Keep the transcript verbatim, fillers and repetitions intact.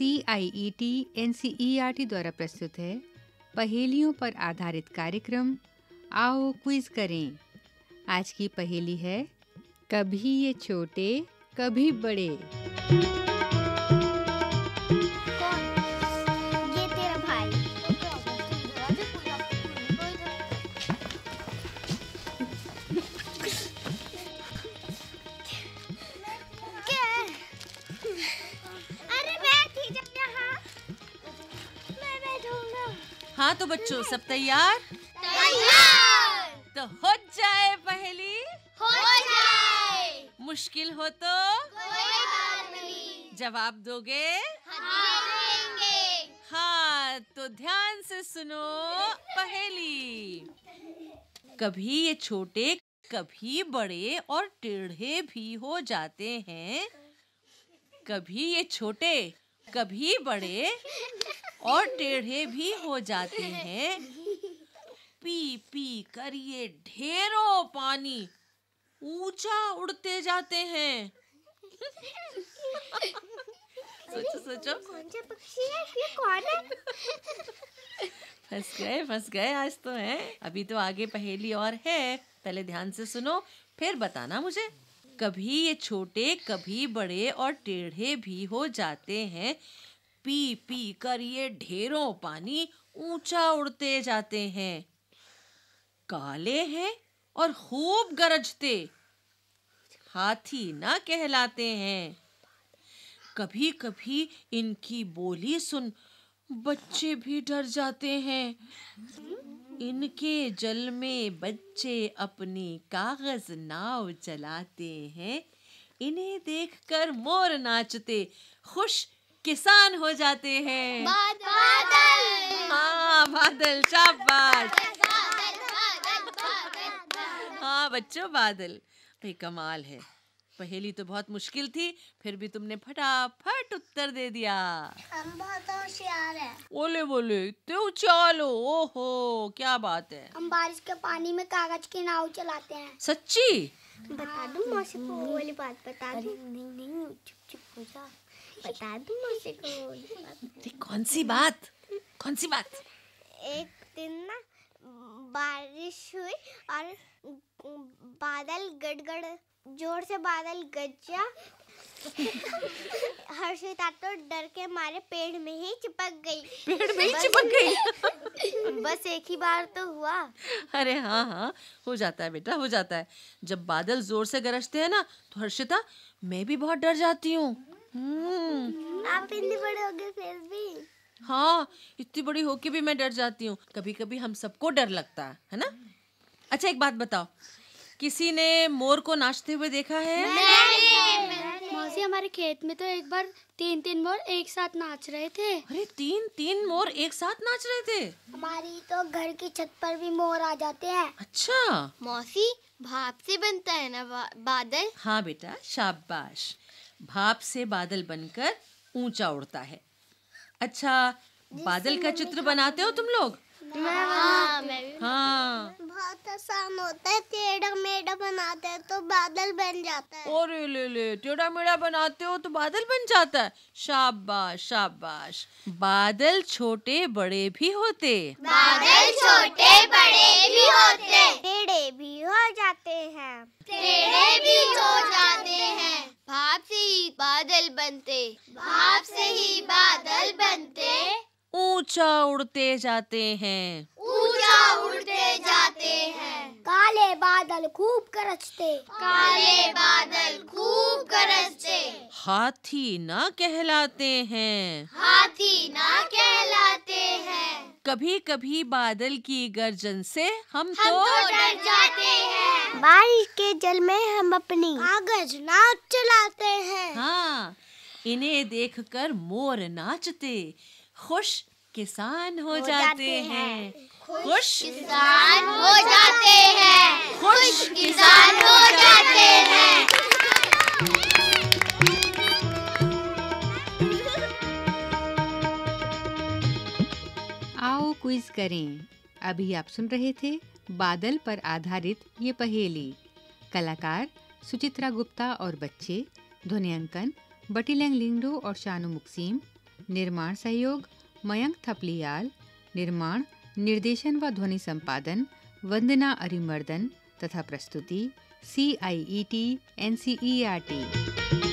C I E T N C E R T द्वारा प्रस्तुत है पहेलियों पर आधारित कार्यक्रम आओ क्विज करें। आज की पहेली है कभी ये छोटे कभी बड़े। ये तेरा भाई। क्या? अरे बैठ ही जा यहाँ। मैं बैठूंगा। हाँ तो बच्चों सब तैयार? तैयार। तो हो जाए पहेली। हो जाए। मुश्किल हो तो कोई बात नहीं। जवाब दोगे? हाँ देंगे। हाँ तो ध्यान से सुनो पहेली। कभी ये छोटे कभी बड़े और टेढ़े भी हो जाते हैं। कभी ये छोटे कभी बड़े और टेढ़े भी हो जाते हैं। पी पी कर ये ढेरों पानी ऊंचा उड़ते जाते हैं। सोचो सोचो। कौन सा पक्षी है? ये कौन है? फंस गए फंस गए आज तो हैं। अभी तो आगे पहेली और है, पहले ध्यान से सुनो फिर बताना मुझे। कभी ये छोटे कभी बड़े और टेढ़े भी हो जाते हैं। पी पी कर ये ढेरों पानी ऊंचा उड़ते जाते हैं। काले हैं और खूब गरजते, हाथी ना कहलाते हैं। कभी कभी इनकी बोली सुन बच्चे भी डर जाते हैं। इनके जल में बच्चे अपनी कागज नाव चलाते हैं। इन्हें देखकर मोर नाचते खुश किसान हो जाते हैं। बादल। हाँ बादल, शाबाश। बादल, बादल, बादल। हाँ बच्चों बादल। भाई कमाल है, पहेली तो बहुत मुश्किल थी फिर भी तुमने फटाफट उत्तर दे दिया। हम बहुत होशियार हैं। बोले बोले तो चलो, ओहो क्या बात है। हम बारिश के पानी में कागज की नाव चलाते हैं। सच्ची? बता दूं मौसी को वो वाली बात? बता दूं? नहीं नहीं चुप चुप हो जा। बता दूं मौसी को वो वाली बात? ये कौन सी बात? कौन सी बात? एक दिन ना बारिश हुई और बादल गड़गड़ जोर से बादल गरजा। हर्षिता तो डर के मारे पेड़ में ही चिपक गई। पेड़ में ही चिपक गई? बस एक ही बार तो हुआ। अरे हाँ हाँ हो जाता है बेटा, हो जाता है। जब बादल जोर से गरजते हैं ना तो हर्षिता मैं भी बहुत डर जाती हूँ। हम्म आप इतने बड़े हो गए फिर भी? हाँ इतनी बड़ी होके भी मैं डर जाती हूँ। कभी कभी हम सबको डर लगता है, है ना? अच्छा एक बात बताओ, किसी ने मोर को नाचते हुए देखा है? मौसी हमारे खेत में तो एक बार तीन तीन मोर एक साथ नाच रहे थे। अरे तीन तीन मोर एक साथ नाच रहे थे? हमारी तो घर की छत पर भी मोर आ जाते हैं। अच्छा मौसी भाप से बनता है ना बा, बादल? हाँ बेटा शाबाश, भाप से बादल बनकर ऊंचा उड़ता है। अच्छा बादल का चित्र बनाते हो तुम लोग? हाँ मैं भी। हाँ बहुत आसान होता है, टेढ़ा मेढ़ा बनाते हैं तो बादल बन जाता है। अरे ले ले टेढ़ा मेढ़ा बनाते हो तो बादल बन जाता है। शाबाश शाबाश। बादल छोटे बड़े भी होते। बादल छोटे बड़े भी होते, टेढ़े भी हो जाते हैं, टेढ़े भी हो जाते हैं। भाप से ही बादल बनते, भाप से ही बादल बनते, ऊंचा उड़ते जाते हैं। ऊंचा उड़ते जाते हैं। काले बादल खूब गरजते, काले बादल खूब गरजते, हाथी ना कहलाते हैं। हाथी ना कहलाते हैं। कभी कभी बादल की गर्जन से हम, हम तो, तो डर जाते हैं। बारिश के जल में हम अपनी कागज नाव चलाते हैं। हाँ इन्हें देखकर मोर नाचते खुश किसान हो, हो जाते, जाते हैं। हैं। खुश किसान हो जाते हैं, खुश किसान हो जाते हैं। आओ क्विज करें। अभी आप सुन रहे थे बादल पर आधारित ये पहेली। कलाकार सुचित्रा गुप्ता और बच्चे। ध्वनियांकन बटीलैंग लिंगडो और शानू मुक्सीम। निर्माण सहयोग मयंक थपलियाल। निर्माण, निर्देशन व ध्वनि संपादन वंदना अरिमर्दन तथा प्रस्तुति C I E T N C E R T.